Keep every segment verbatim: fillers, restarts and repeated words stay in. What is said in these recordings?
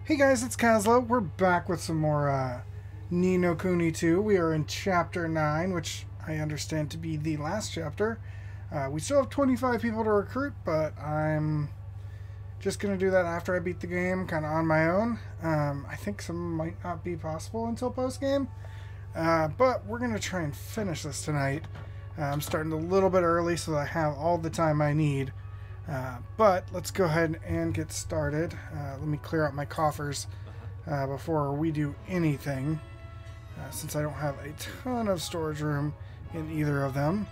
Hey guys, it's Kazlo. We're back with some more uh, Ni no Kuni two. We are in Chapter nine, which I understand to be the last chapter. Uh, we still have twenty-five people to recruit, but I'm just going to do that after I beat the game, kind of on my own. Um, I think some might not be possible until post-game, uh, but we're going to try and finish this tonight. Uh, I'm starting a little bit early so that I have all the time I need. Uh, but let's go ahead and get started. Uh, let me clear out my coffers uh, before we do anything, uh, since I don't have a ton of storage room in either of them.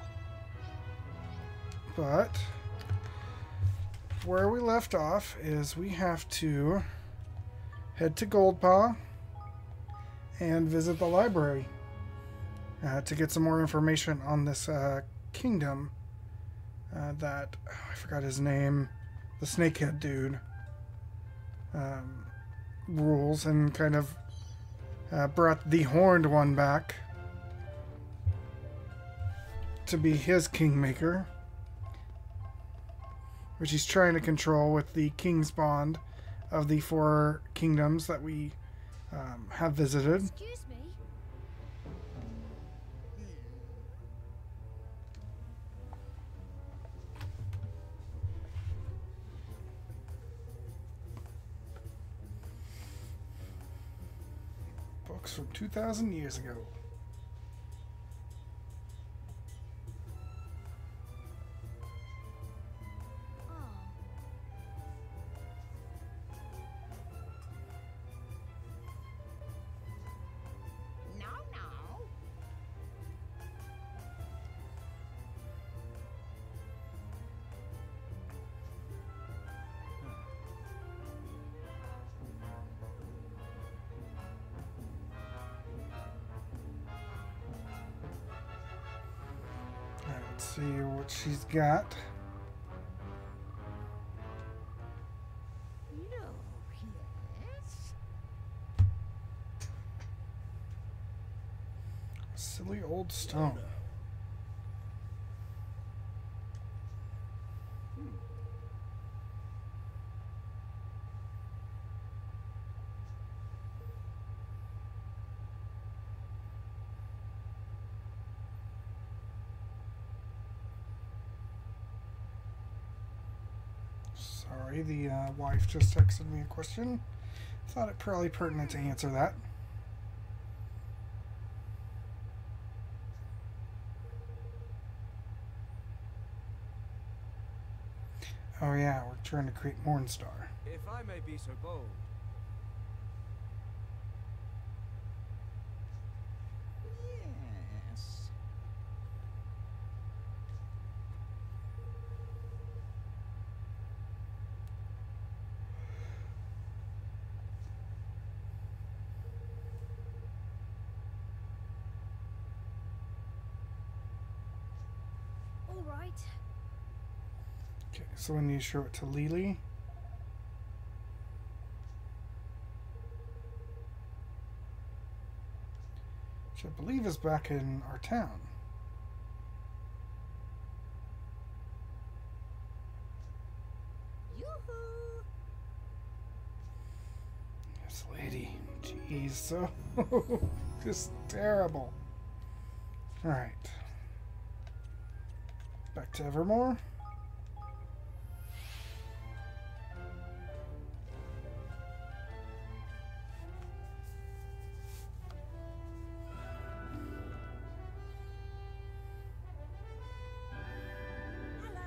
But where we left off is we have to head to Goldpaw and visit the library uh, to get some more information on this uh, kingdom. Uh, that, oh, I forgot his name, the snakehead dude, um, rules, and kind of uh, brought the horned one back to be his kingmaker, which he's trying to control with the king's bond of the four kingdoms that we um, have visited. Excuse me. Books from two thousand years ago. Oh. No, no. Alright, let's see what she's got. Look, yes. Silly old stone. Sorry, the uh, wife just texted me a question. Thought it probably pertinent to answer that. Oh yeah, we're trying to create Mornstar. If I may be so bold. Yes. All right. Okay, so we need to show it to Lily. Which I believe is back in our town. Yoo-hoo. This lady, jeez, so just terrible. Alright. Back to Evermore. Hello.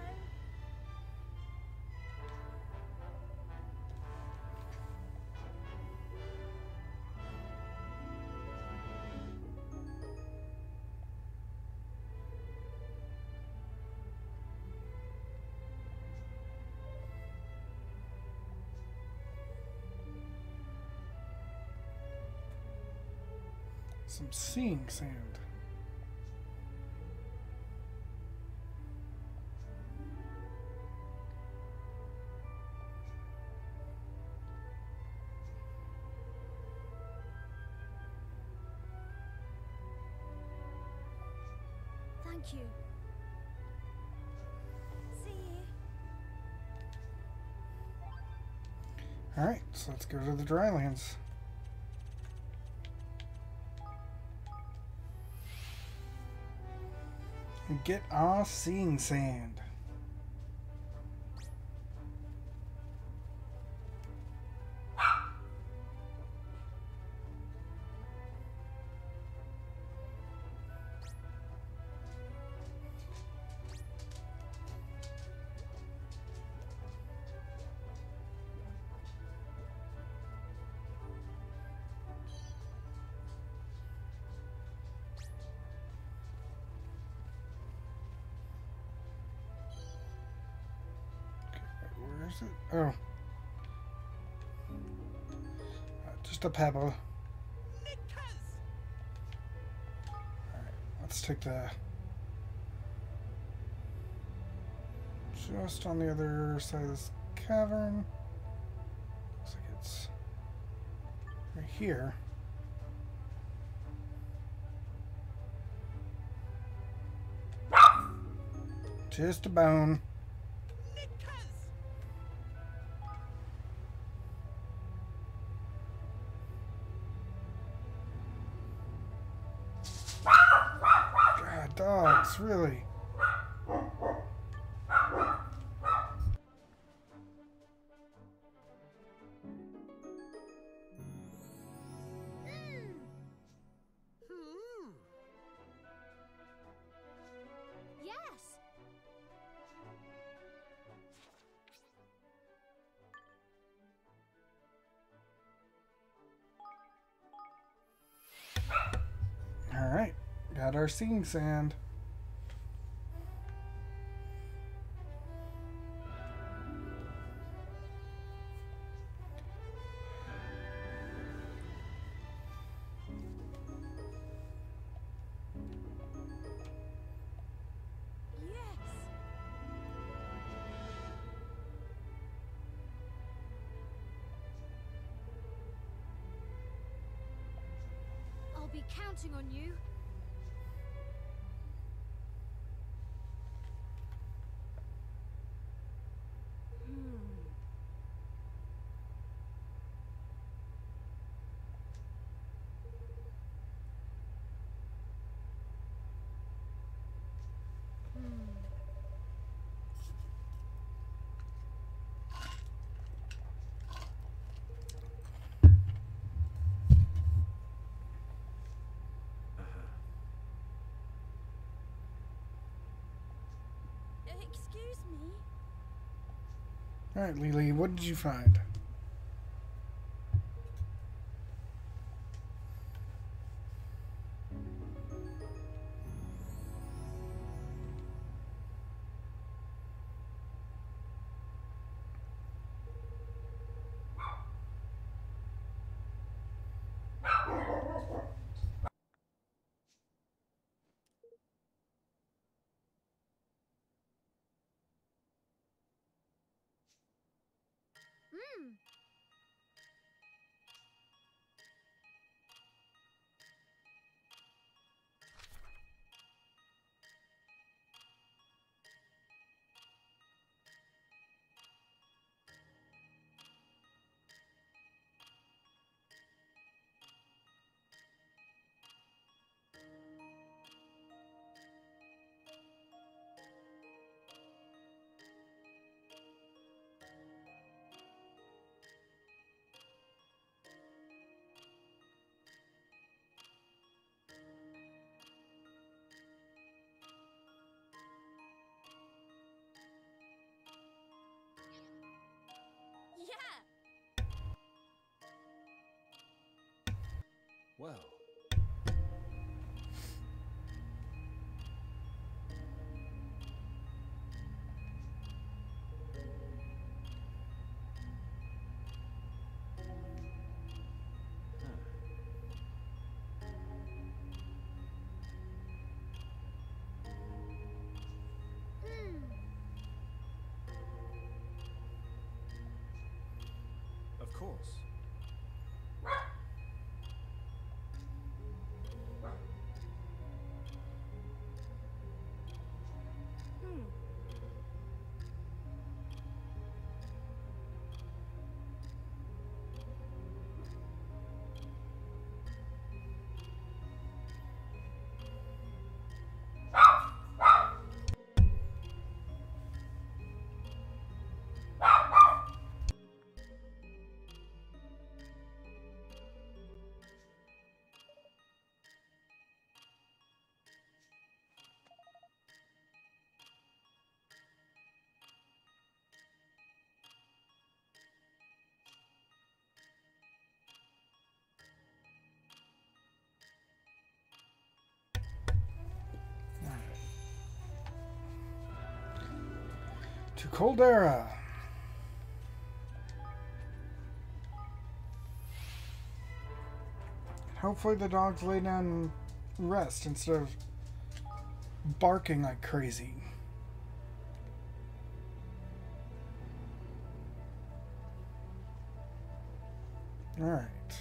Some seeing sand. Thank you. See you. Alright, so let's go to the drylands. And get our seeing sand. Where's it? Oh. Uh, just a pebble. Alright, let's take the... just on the other side of this cavern. Looks like it's right here. Just a bone. God, dogs, really. Yes. Alright, got our seeing sand. Yes. I'll be counting on you. Hmm. Hmm. Excuse me. Alright, Lily, what did you find? Hmm. Yeah. Well, Hmm. of course. To Caldera. Hopefully the dogs lay down and rest instead of barking like crazy. Alright.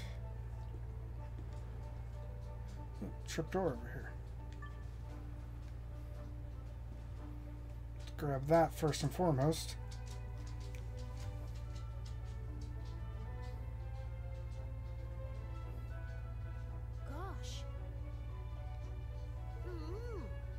Trapdoor over here. Let's grab that first and foremost. Gosh. Hmm.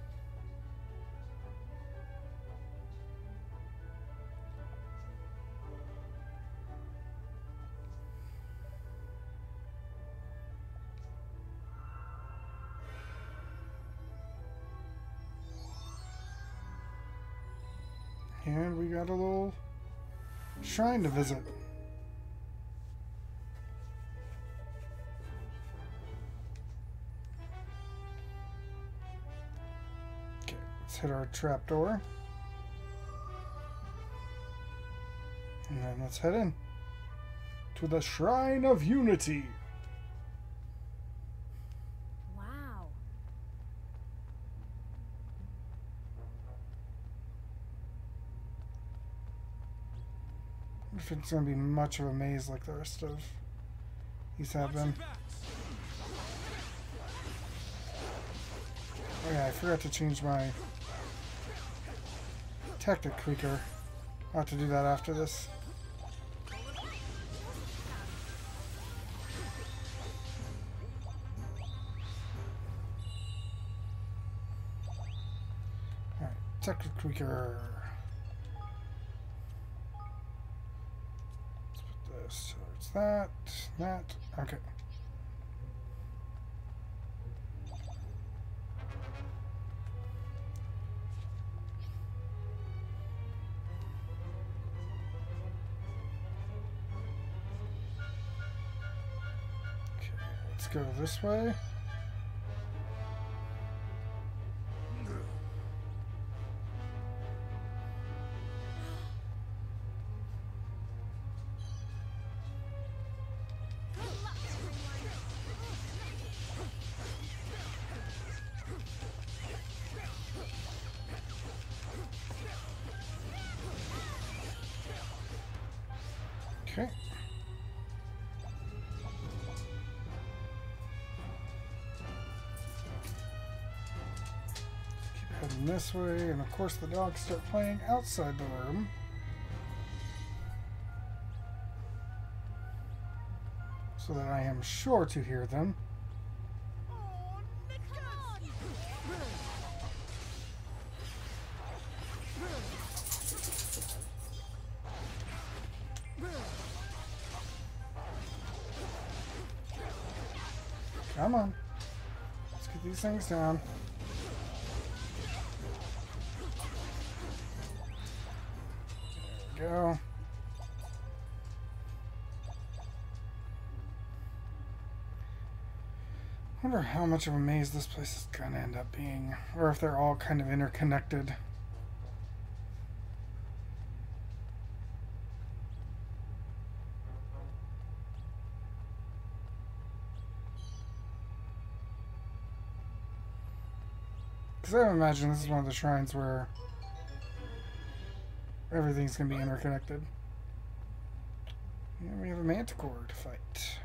And we got a little shrine to visit. Okay, let's hit our trapdoor. And then let's head in to the Shrine of Unity. Wow. If it's going to be much of a maze like the rest of these have been. Oh yeah, I forgot to change my tactic tweaker. I'll have to do that after this. Alright, tactic tweaker. So it's that, that, okay. Okay, let's go this way. Okay. Keep heading this way, and of course the dogs start playing outside the room. So that I am sure to hear them. Oh, come on. Come on. Let's get these things down. There we go. I wonder how much of a maze this place is going to end up being. Or if they're all kind of interconnected. Because I imagine this is one of the shrines where everything's going to be interconnected. And we have a manticore to fight.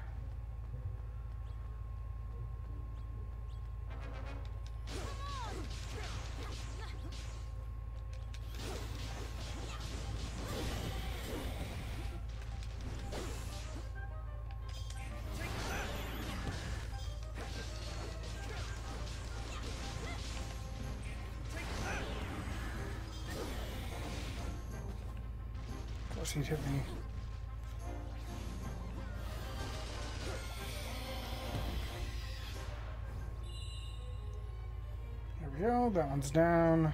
Of course he'd hit me. There we go, that one's down.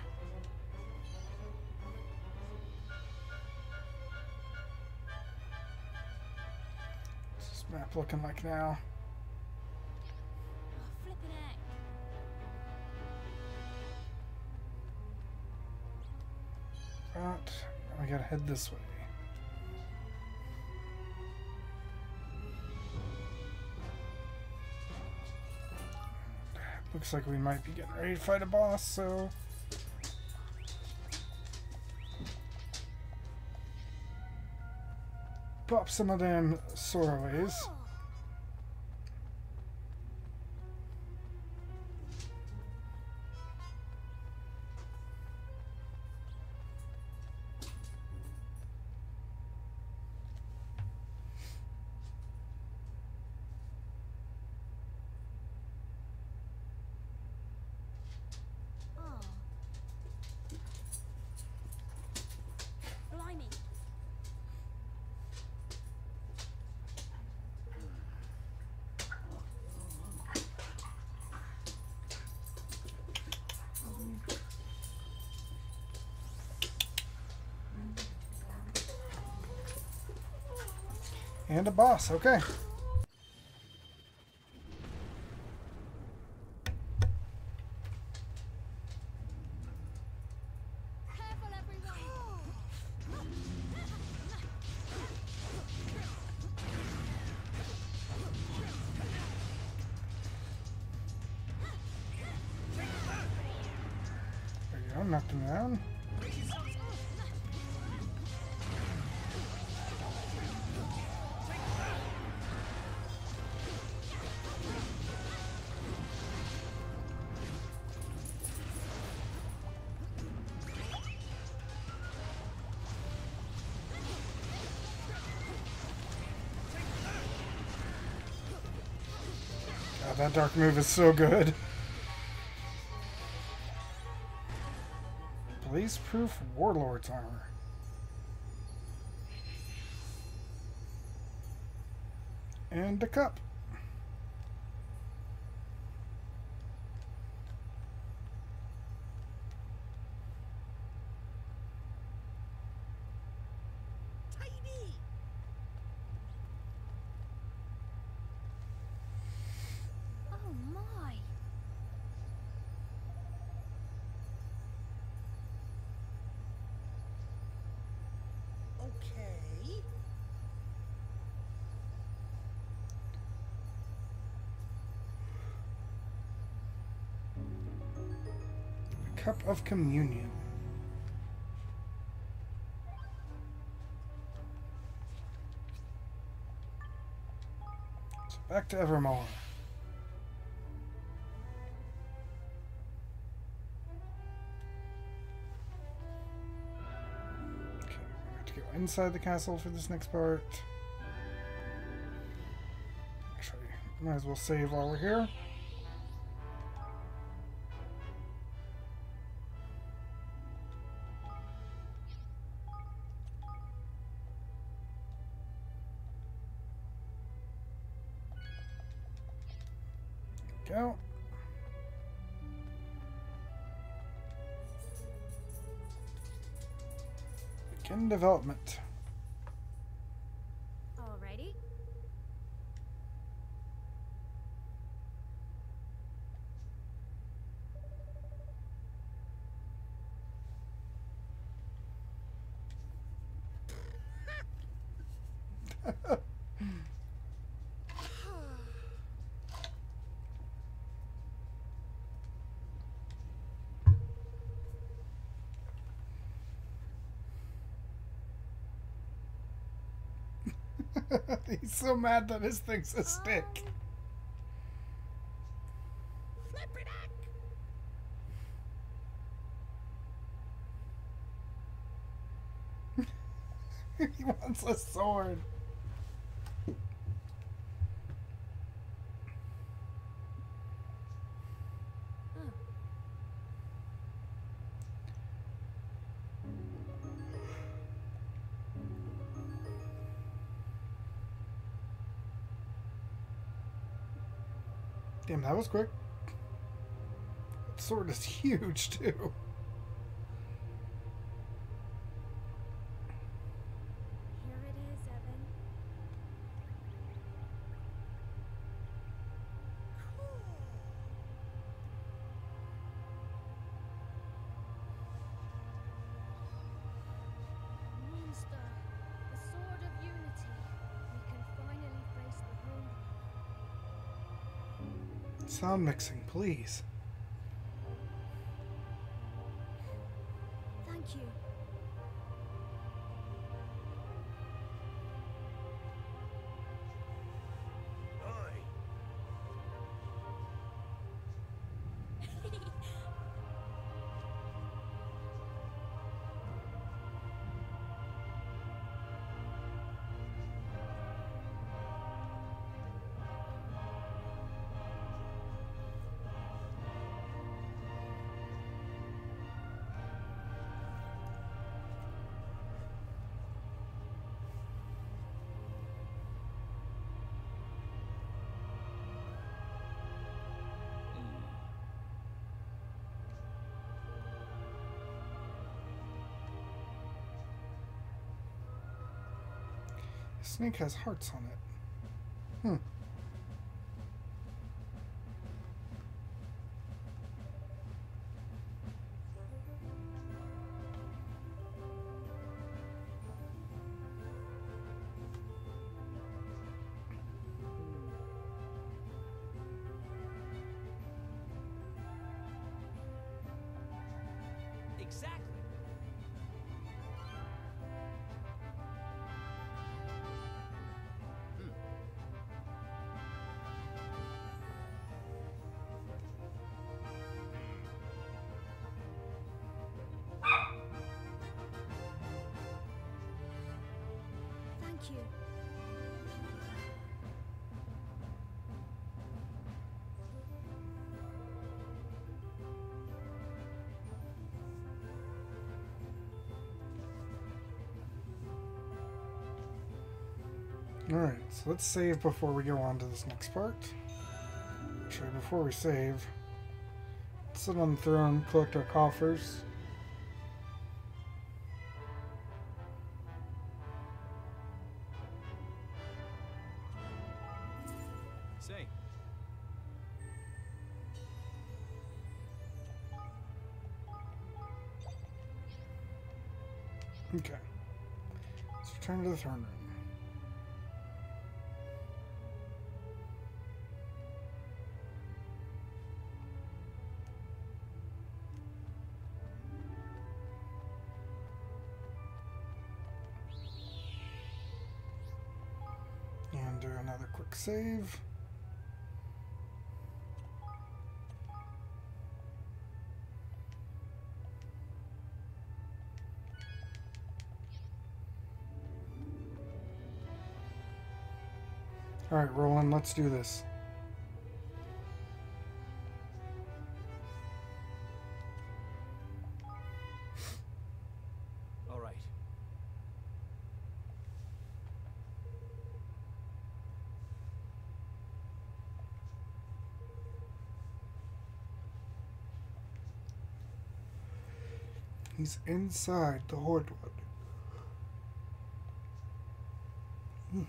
What's this map looking like now? Oh, flippin' heck. That, I gotta head this way. Looks like we might be getting ready to fight a boss, so... Pop some of them Soraways. Oh. Blimey. And a boss, okay. Careful, everyone. There you go, knocked him down. God, that dark move is so good. Blaze-proof Warlord's armor. And a cup. Tiny. Oh my. Okay. Cup of Communion. So back to Evermore. Okay, we have to go inside the castle for this next part. Actually, might as well save while we're here. Go. Begin development. Alrighty. He's so mad that his thing's a stick. He wants a sword. Damn, that was quick. That sword is huge, too. Here it is, Evan. sound mixing, please. Thank you. Snake has hearts on it. Hmm. Exactly. Thank you. Alright, so let's save before we go on to this next part. Actually, before we save, let's sit on the throne, collect our coffers. Say. Okay. Let's return to the throne room. And do another quick save. Alright, Roland, let's do this. All right. He's inside the Horde Wood. Hmm.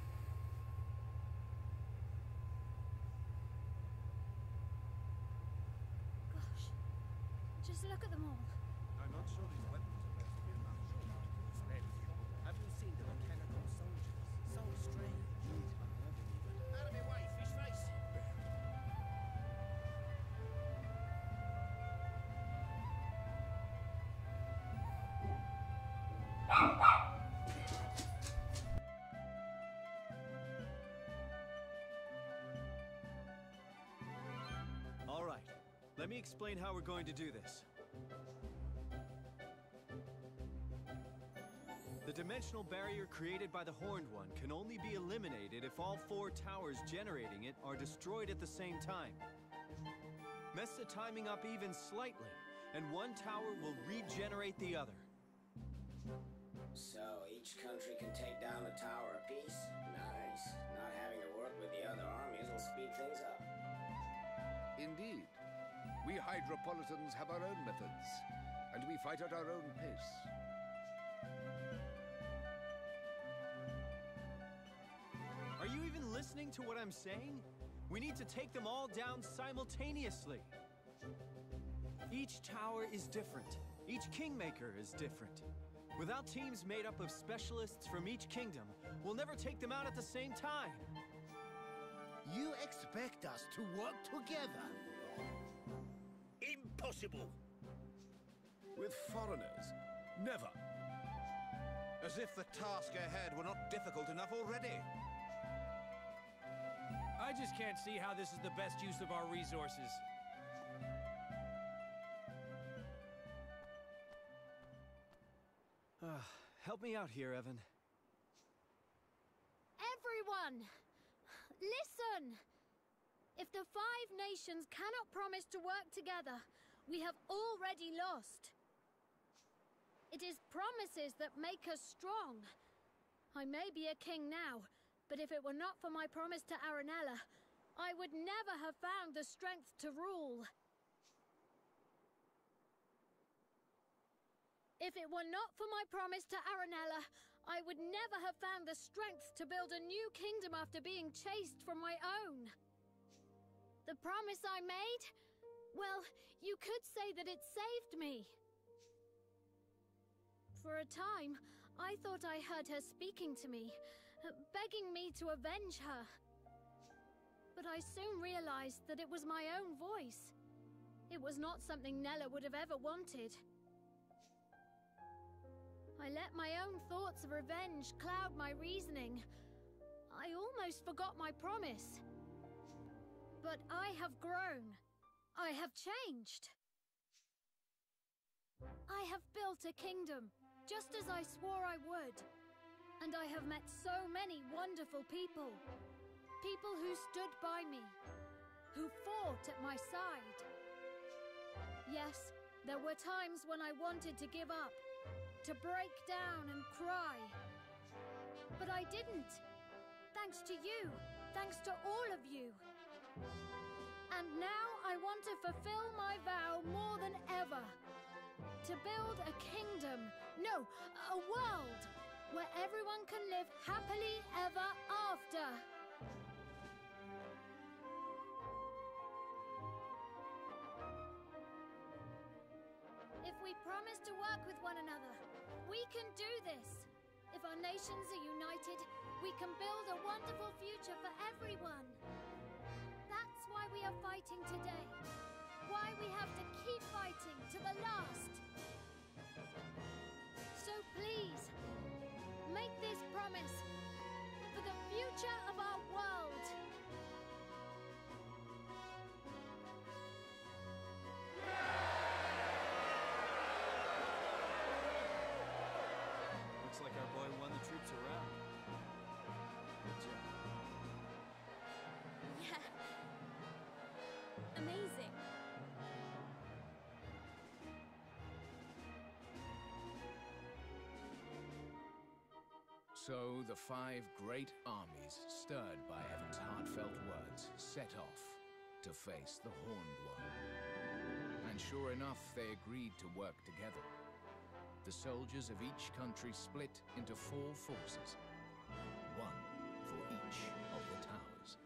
Gosh. Just look at them all. I'm not sure these weapons are best to be enough. Have you seen the mechanical soldiers? So strange. Out of my way, fish face! All right. Let me explain how we're going to do this. The dimensional barrier created by the Horned One can only be eliminated if all four towers generating it are destroyed at the same time. Mess the timing up even slightly, and one tower will regenerate the other. So each country can take down a tower apiece? Nice. Not having to work with the other armies will speed things up. Indeed. We Hydropolitans have our own methods, and we fight at our own pace. Are you even listening to what I'm saying? We need to take them all down simultaneously. Each tower is different. Each Kingmaker is different. Without teams made up of specialists from each kingdom, we'll never take them out at the same time. You expect us to work together? Impossible! With foreigners? Never! As if the task ahead were not difficult enough already. I just can't see how this is the best use of our resources. Uh, help me out here, Evan. Everyone! Listen! If the five nations cannot promise to work together, we have already lost. It is promises that make us strong. I may be a king now, but if it were not for my promise to Aranella, I would never have found the strength to rule. If it were not for my promise to Aranella, I would never have found the strength to build a new kingdom after being chased from my own. The promise I made? Well, you could say that it saved me. For a time, I thought I heard her speaking to me, begging me to avenge her. But I soon realized that it was my own voice. It was not something Nella would have ever wanted. I let my own thoughts of revenge cloud my reasoning. I almost forgot my promise. But I have grown. I have changed. I have built a kingdom, just as I swore I would. And I have met so many wonderful people. People who stood by me, who fought at my side. Yes, there were times when I wanted to give up, to break down and cry. But I didn't. Thanks to you, thanks to all of you. And now I want to fulfill my vow more than ever. To build a kingdom, no, a world, where everyone can live happily ever after. If we promise to work with one another, we can do this. If our nations are united, we can build a wonderful future for everyone. That's why we are fighting today. Why we have to keep fighting to the last. So please, make this promise for the future of our world. Looks like our boy won the troops around. Good job. Yeah. Amazing. So the five great armies, stirred by Evan's heartfelt words, set off to face the Horned One. And sure enough, they agreed to work together. The soldiers of each country split into four forces, one for each of the towers.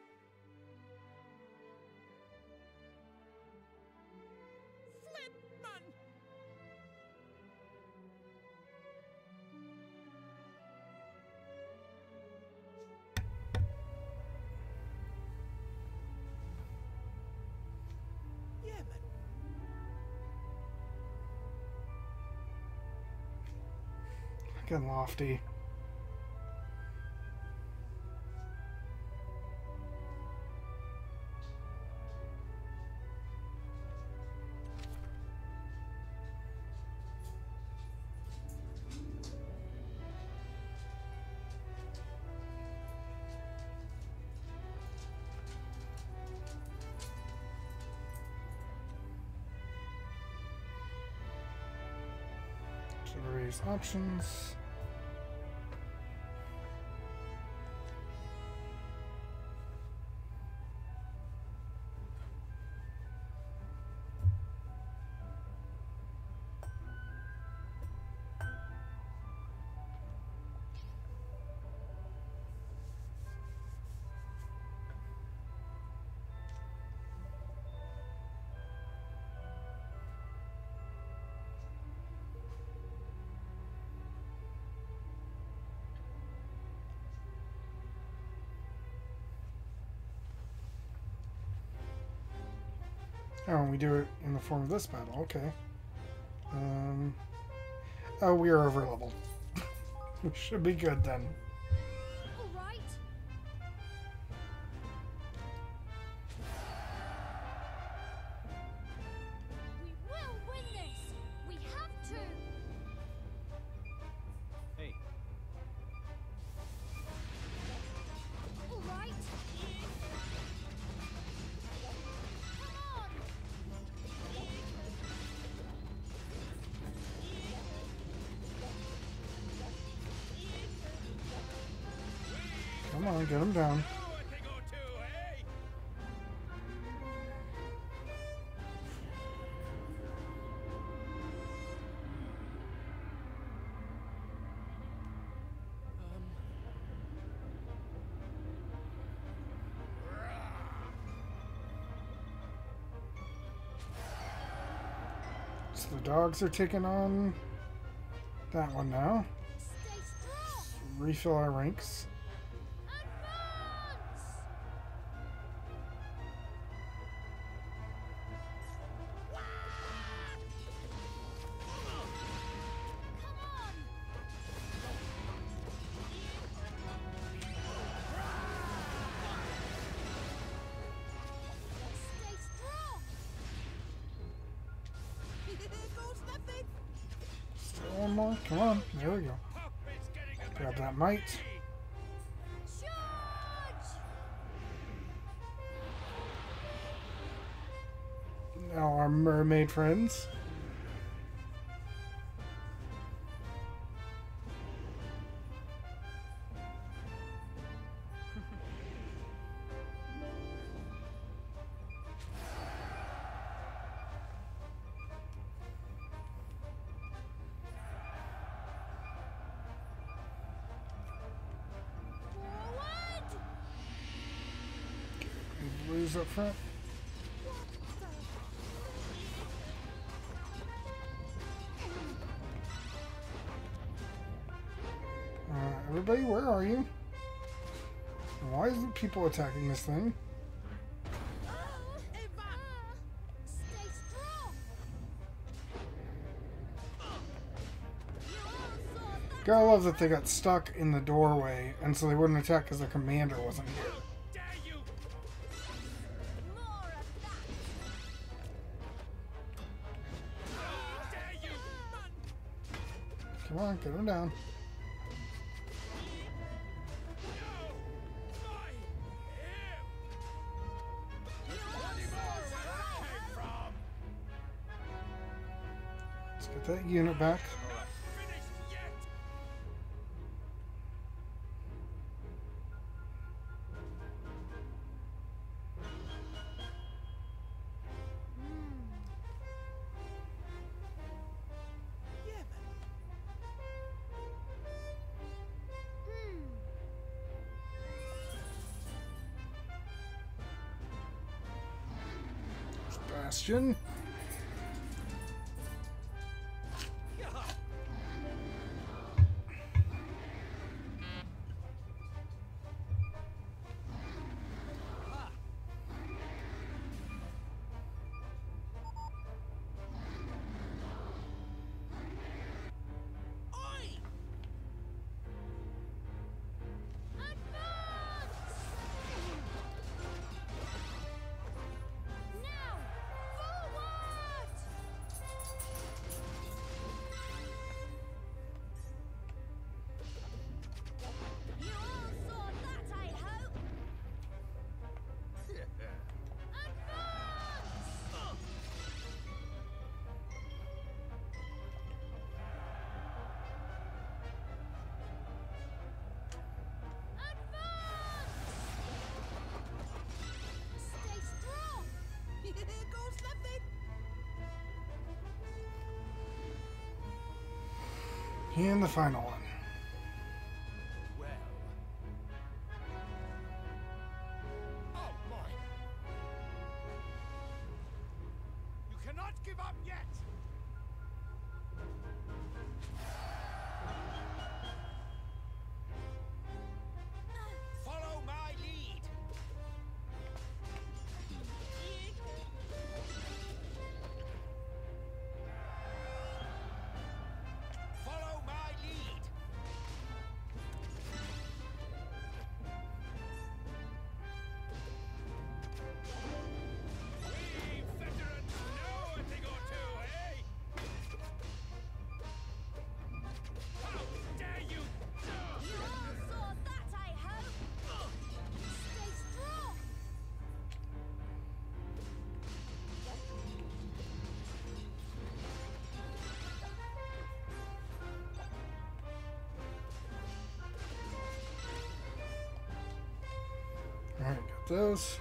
Flintman! Yemen. Fucking lofty. So raise options. Oh, and we do it in the form of this battle. Okay. Um. Oh, we are over leveled. We should be good then. All right. We will win this. We have to. Hey, All right. Come on. Come on, get him down. Oh, a thing or two, eh? So the dogs are taking on that one now. Stay strong. Refill our ranks. Advance. Come on. Stay strong. Goes nothing. Still one more. Come on. There we go. Puppet's getting a Grab bit that mite. Charge. Now our mermaid friends. Forward. Blues up front. Uh, everybody, where are you? Why isn't people attacking this thing? Stay strong. Gotta love that they got stuck in the doorway, and so they wouldn't attack because their commander wasn't here. dare you! More of that. Dare you! Come on, get him down. No! My him! Came from! Let's get that unit back. Not finished yet! Bastion. Now, forward! You all saw that, I hope. Advance! Advance! Stay strong. Goes nothing! And the final one. Well. Oh my! You cannot give up yet! Follow my lead! those.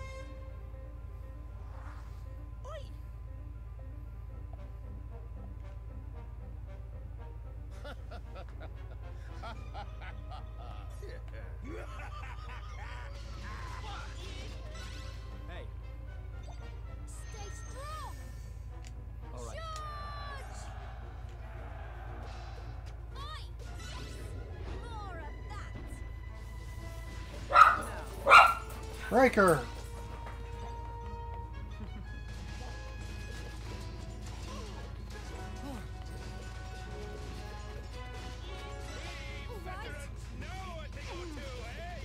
Hey, Stay strong! all right. Oi! More of that! Riker! All right. No, a thing or two, eh?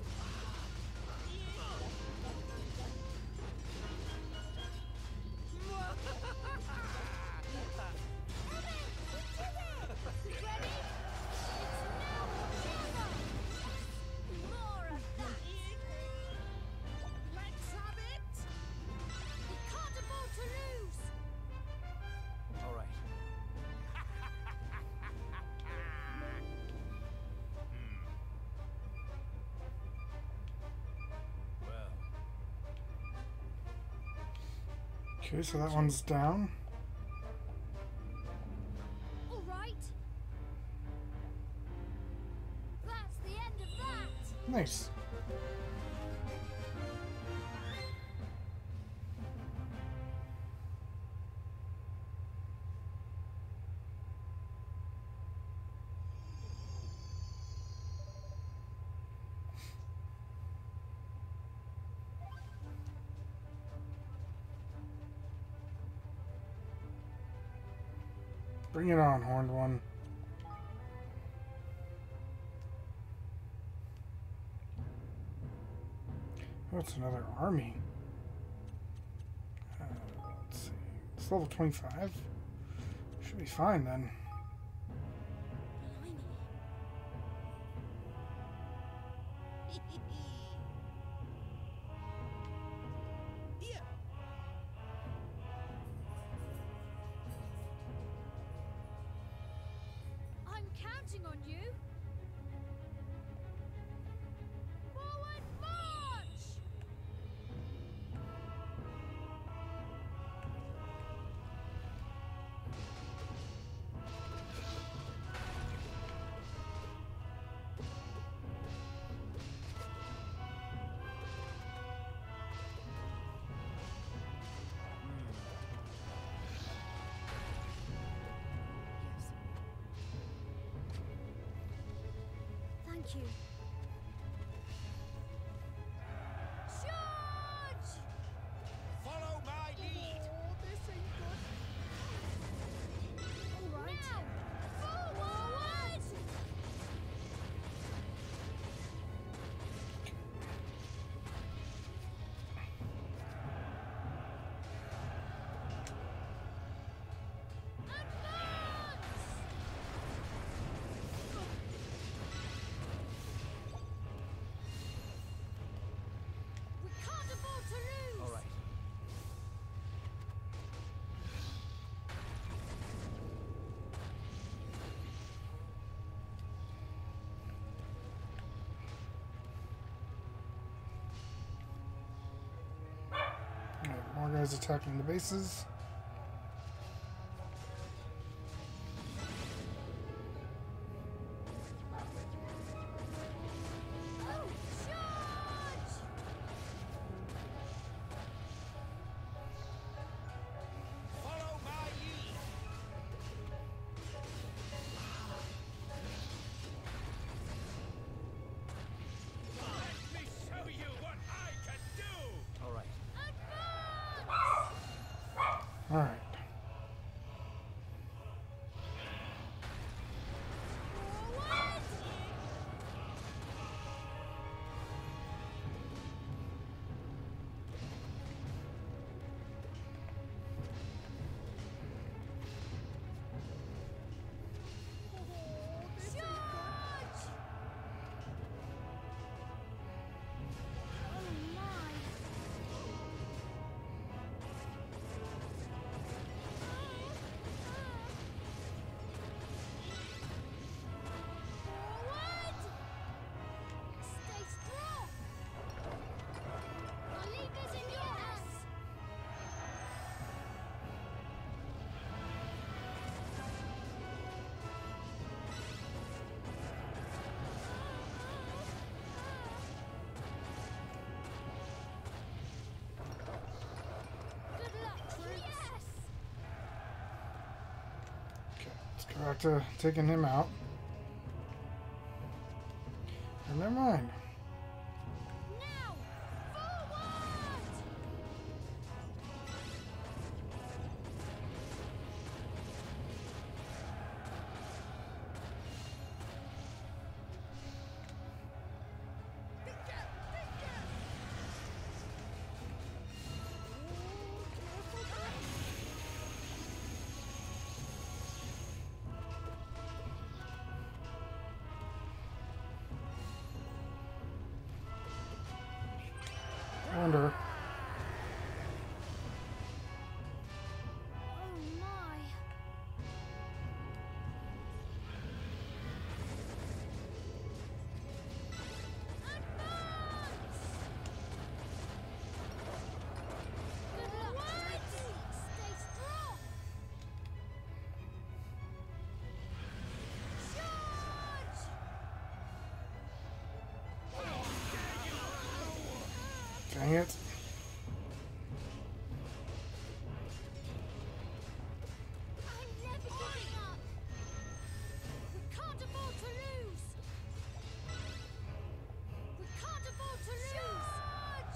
More of that! Let's have it! We can't afford to lose! All right. Well, Okay, so that one's down. All right. That's the end of that! Nice. Bring it on, Horned One. Oh, it's another army. Uh, let's see. It's level twenty-five. Should be fine then. yeah. I'm counting on you! Forward march! Thank you. Charge! Follow my lead. Oh, this ain't good. All right. Now, forward! We can't afford to lose! All right. Alright, more guys attacking the bases. Oh, charge! Follow my lead. Let me show you what I can do. All right. Advance! Back to taking him out. And never mind. Now, forward! I wonder. Oh my. Good luck, Trix. Stay strong. Charge! Dang it. I'm never giving up. We can't afford to lose. We can't afford to lose. Charge!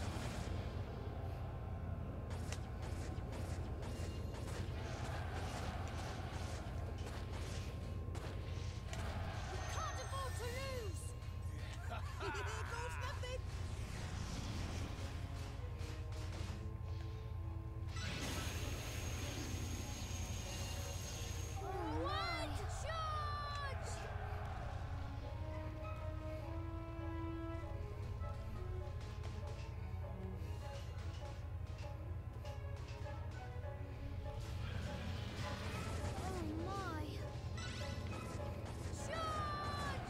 We can't afford to lose. Here goes nothing. Forward! Charge! Oh my! Charge!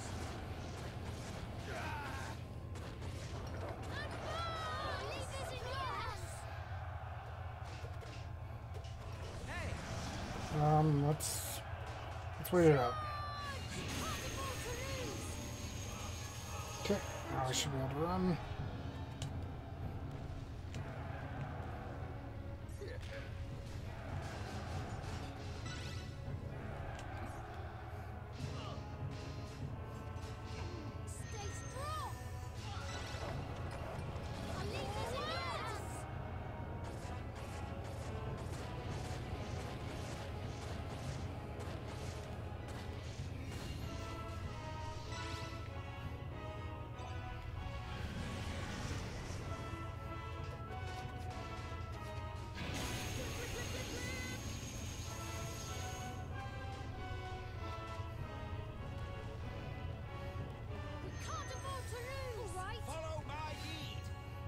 Advance! Leave this in your hands. Um, let's let's wait it out. Okay, now I should be able to run. Stay strong. I'll leave this in your hands. We can't afford to lose. All right. Follow my lead.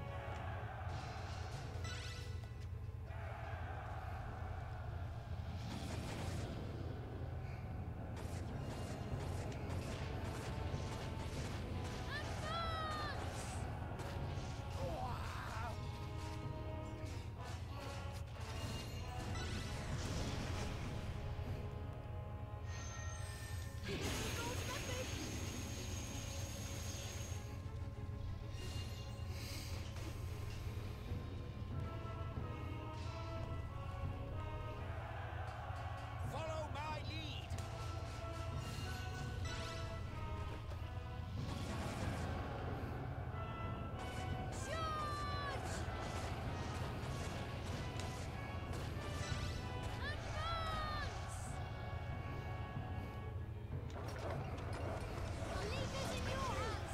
Follow my lead. Charge! Advance! I'll leave this in your hands.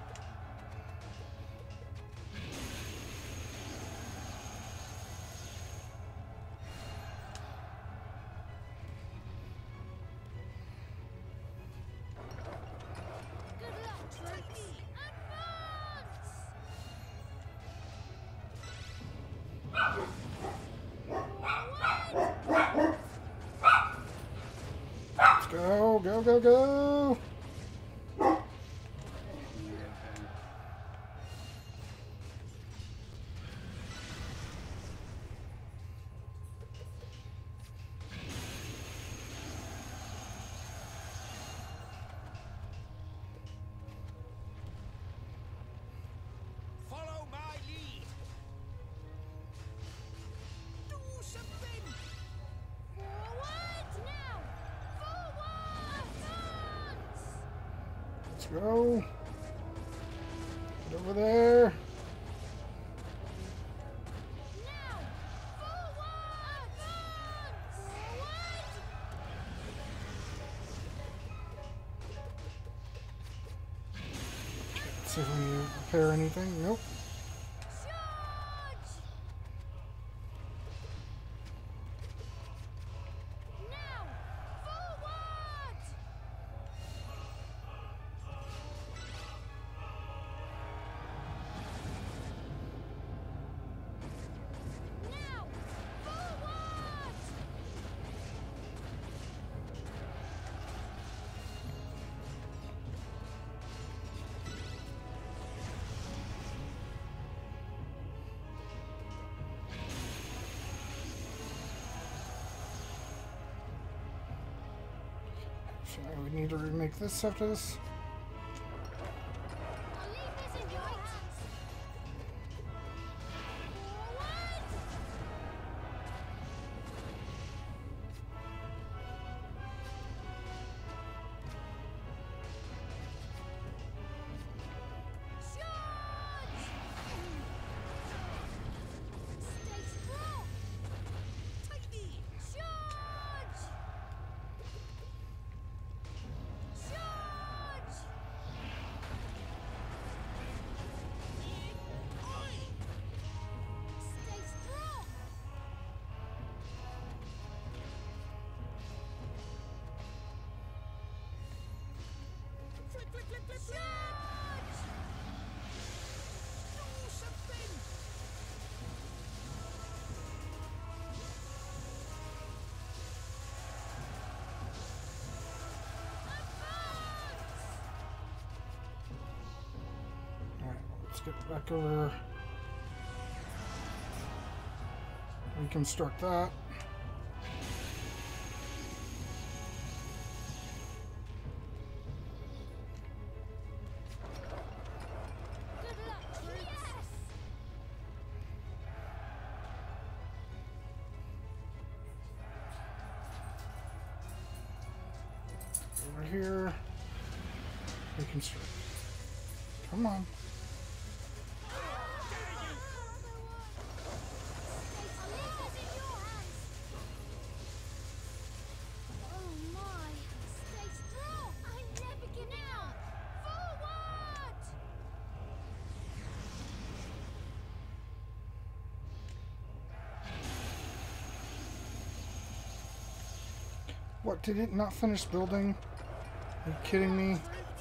Good luck, Trix. Advance! Forward! Let's go, go, go, go! Follow my lead. Do something. Forward now! Let's go. Get over there. See if we need to repair anything. Nope. So we need to remake this after this. I'll leave this in your hands. Stay strong. Take me. Charge. Charge! Stay strong! Flip, flip, flip, flip, flip! Charge! Do something! Alright, let's get back over. Reconstruct that. Good luck, troops! Yes! Over here. Reconstruct. Come on. Oh my! Stay strong! I never give up! Forward! What, did it not finish building? Are you kidding me?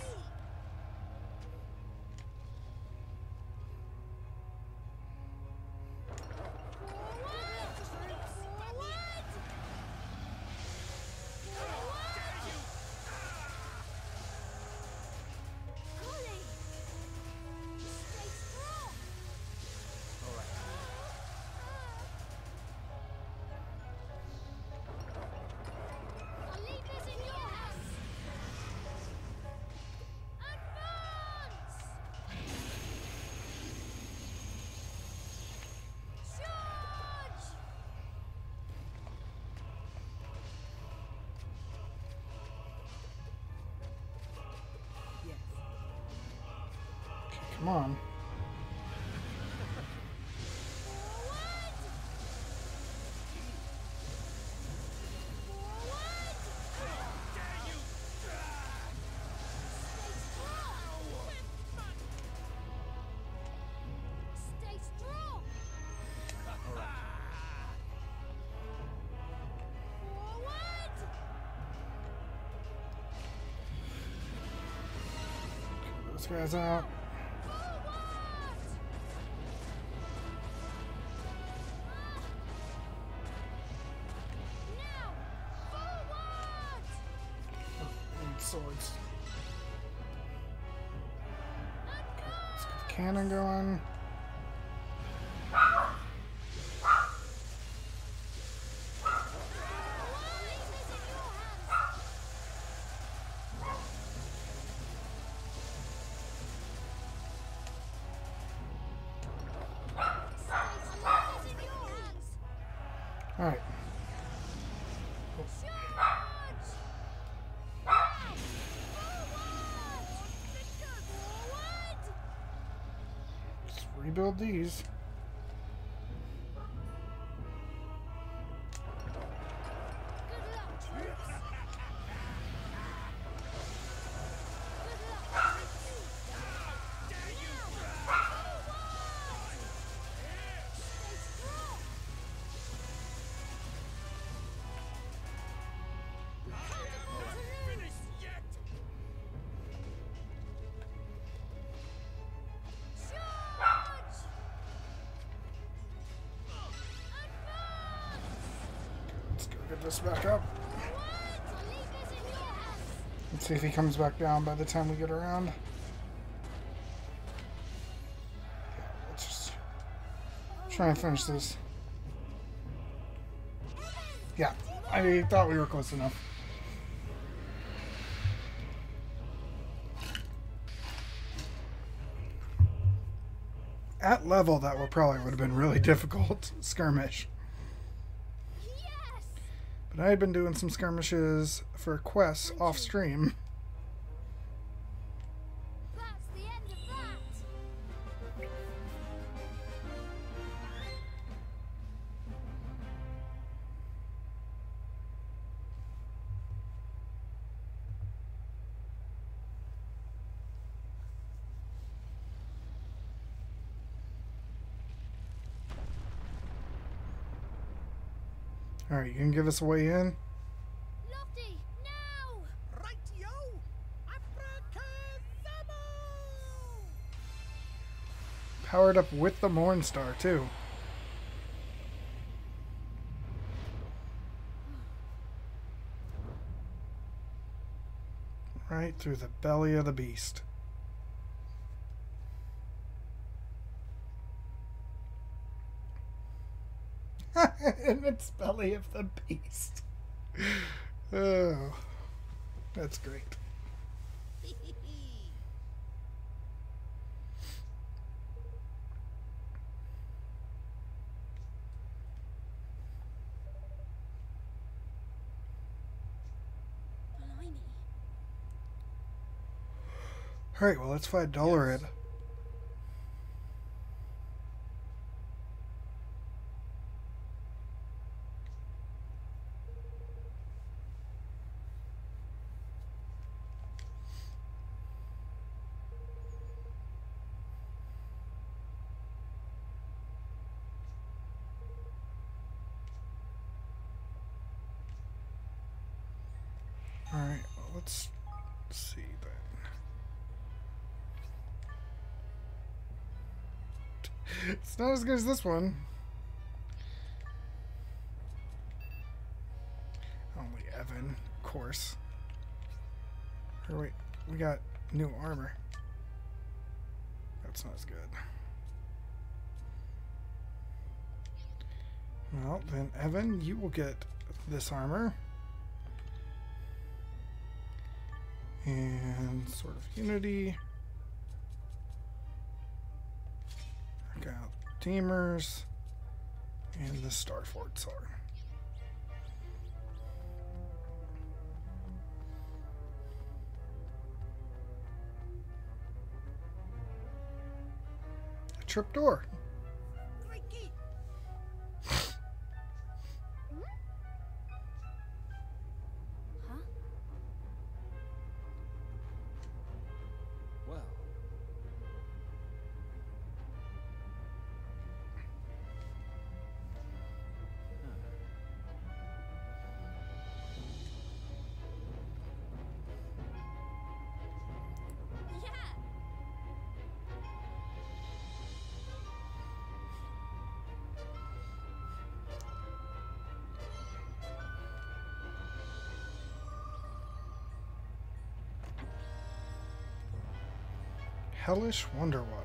Come on. Stay strong! Forward! Those guys out. Need swords. Okay, let's get the cannon going. All right. rebuild these. Get this back up. Let's see if he comes back down by the time we get around. Yeah, let's just try and finish this. Yeah, I thought we were close enough. At level, that would probably would have been really difficult skirmish. But I had been doing some skirmishes for quests off stream. That's the end of that. Alright, you can give us a way in? Lofty, now! Right, yo! Abracadabra! Powered up with the Mornstar, too. Right through the belly of the beast. In its belly of the beast. Oh, that's great. Blimey. All right, well, let's fight Dolorid. Alright, well, let's see then. It's not as good as this one. Only Evan, of course. Or wait, we got new armor. That's not as good. Well, then Evan, you will get this armor. And Sword of Unity. Check out Teamers. And the Starfort Sword. A trapdoor. Hellish Wonderwell.